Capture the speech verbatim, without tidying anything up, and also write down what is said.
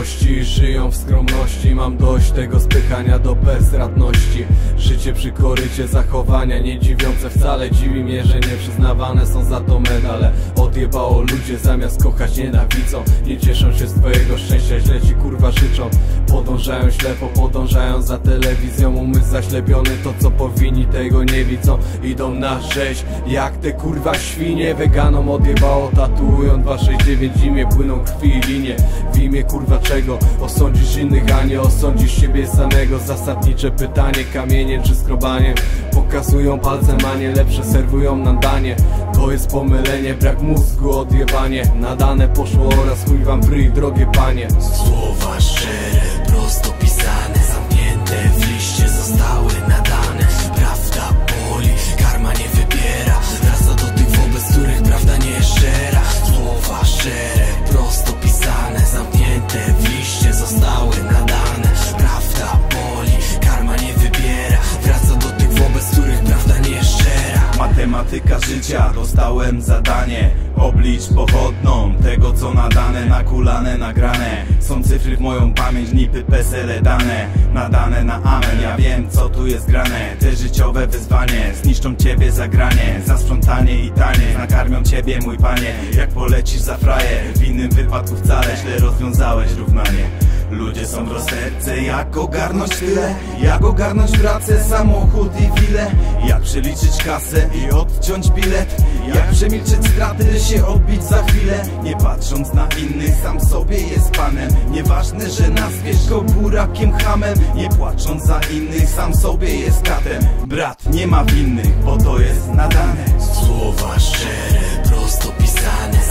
wolności, żyją w skromności. Mam dość tego spychania do bezradności. Życie przy korycie, zachowania niedziwiące wcale. Dziwi mnie, że nie przyznawane są za to medale. Odjebało, ludzie zamiast kochać nienawidzą. Nie cieszą się z twojego szczęścia, źle ci kurwa życzą. Podążają ślepo, podążają za telewizją. Umysł zaślepiony, to co powinni tego nie widzą. Idą na rzeź, jak te kurwa świnie. Weganom odjebało, tatuują dwa sześć dziewięć, zimie płyną krwi i linie. W imię kurwa czego osądzisz innych, a nie osądzisz siebie samego? Zasadnicze pytanie, kamieniem czy skrobaniem. Pokazują palcem, a nie lepsze serwują nam danie. To jest pomylenie, brak mózgu, odjebanie. Nadane poszło oraz chuj wam w ryj, drogie panie. Słowa szczere, prosto pisane, zamknięte w liście zostały nadane. Prawda boli, karma nie wybiera, wraca do tych, wobec których prawda nie szczera. Słowa szczere, prosto pisane, zamknięte w liście zostały nadane. Prawda boli, karma nie wybiera, wraca do tych, wobec których prawda nie szczera. Matematyka życia, dostałem zadanie. Oblicz pochodną tego co nadane, nakulane, nagrane. Są cyfry w moją pamięć, nipy, pesele dane. Nadane na amen, ja wiem co tu jest grane. Te życiowe wyzwanie, zniszczą ciebie za granie. Za sprzątanie i tanie, nakarmią ciebie mój panie. Jak polecisz za frajer, w innym wypadku wcale źle rozwiązałeś równanie. Ludzie są w rozterce, jak ogarnąć tyle? Jak ogarnąć pracę, samochód i wile? Jak przeliczyć kasę i odciąć bilet? Jak przemilczeć straty, się odbić za chwilę? Nie patrząc na innych, sam sobie jest panem. Nieważne, że nazwiesz go burakiem, hamem. Nie płacząc za innych, sam sobie jest katem. Brat nie ma winnych, bo to jest nadane. Słowa szczere, prosto pisane,